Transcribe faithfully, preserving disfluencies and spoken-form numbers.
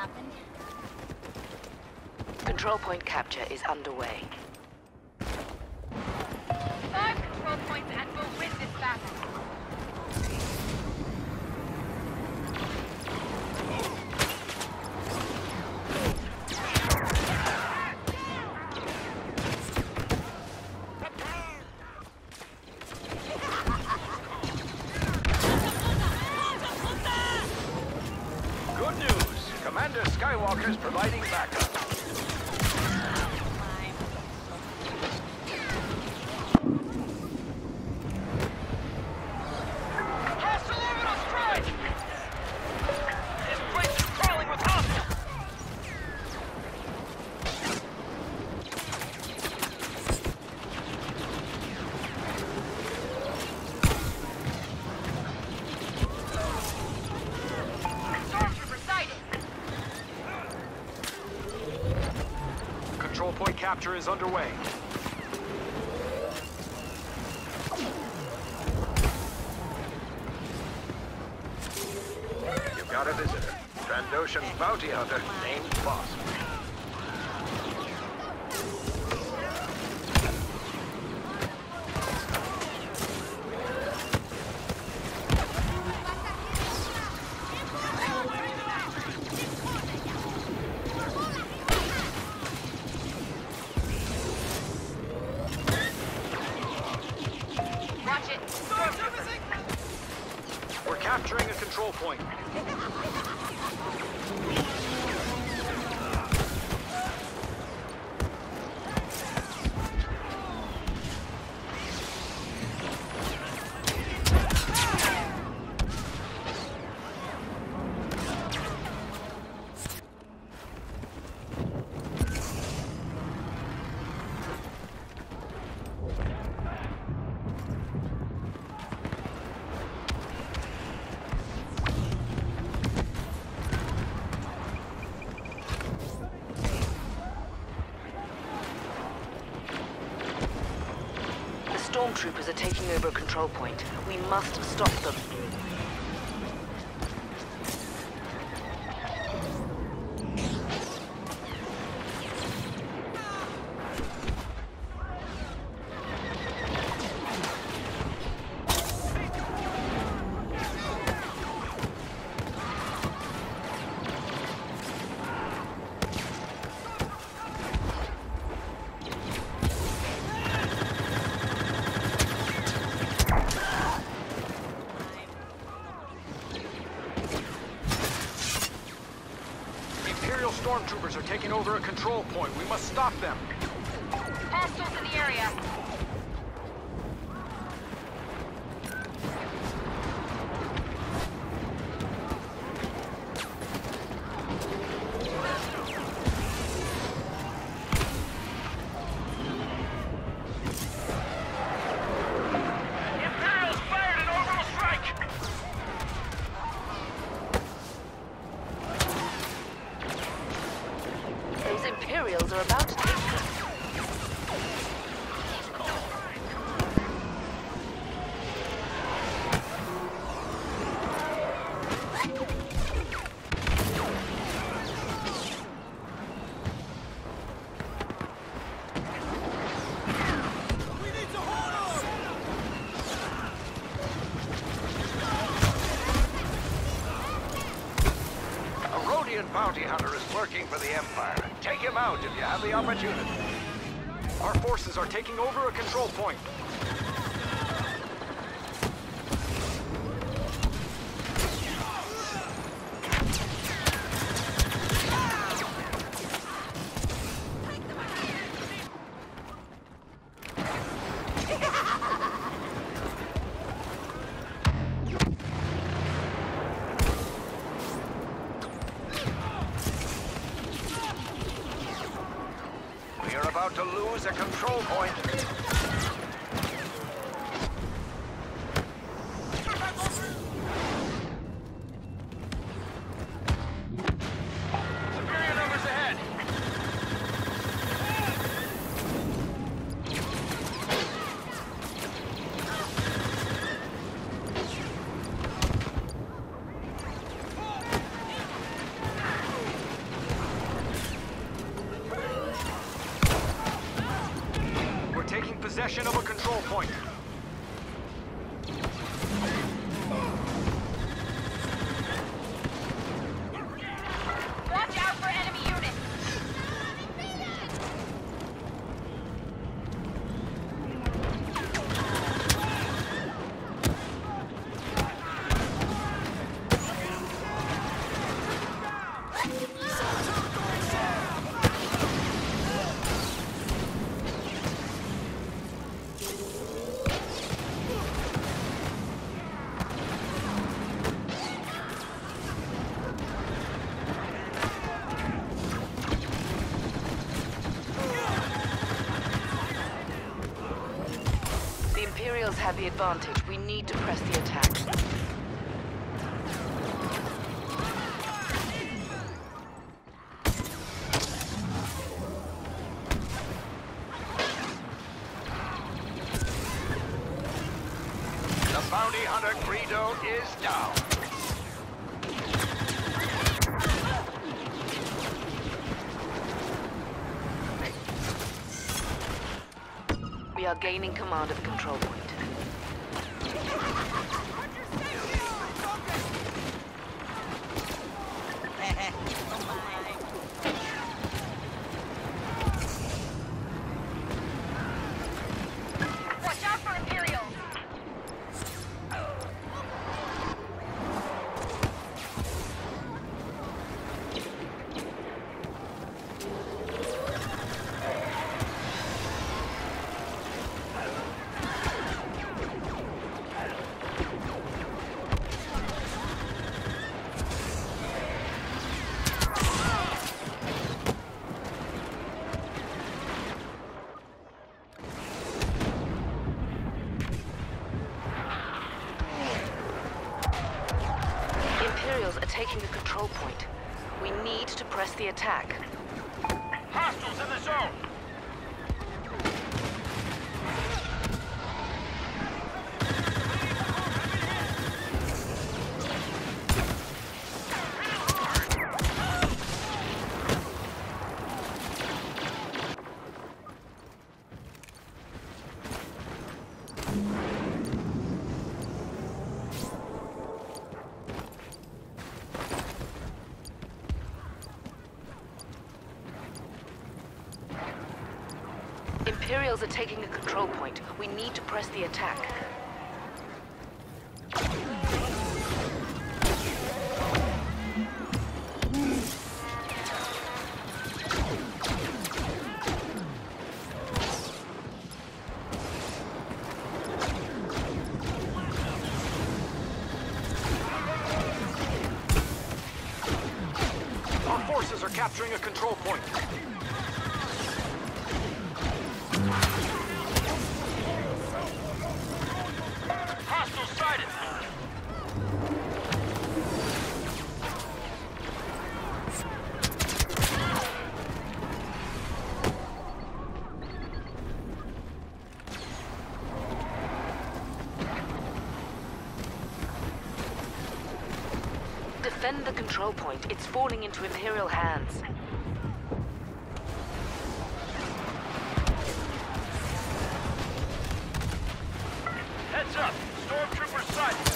happened. Control point capture is underway. Five control points and we'll win this battle. Good news. Commander Skywalker's providing backup. Hostile orbital strike! This place is crawling with hostiles! Stormtrooper sighted. Control point capture is underway. You've got a visitor. Trandoshan bounty hunter named Boss. Watch it. Stormtrooper. We're capturing a control point. The stormtroopers are taking over a control point. We must stop them. Imperial stormtroopers are taking over a control point. We must stop them. Hostiles in the area. Imperials fired an orbital strike! Those Imperials are about to take them. A Rhodian bounty hunter is lurking for the Empire. Take him out if you have the opportunity. Our forces are taking over a control point. We are about to lose a control point. Superior numbers ahead. possession of a control point. Watch out for enemy units. The Imperials have the advantage. We need to press the attack. The bounty hunter Greedo is down. We are gaining command of the control point. Watch out for Imperials. Imperials are taking the control point. We need to press the attack. Hostiles in the zone. Imperials are taking a control point. We need to press the attack. Our forces are capturing a control point. Hostile sighted. Defend the control point. It's falling into Imperial hands. Heads up. Stormtrooper sighted.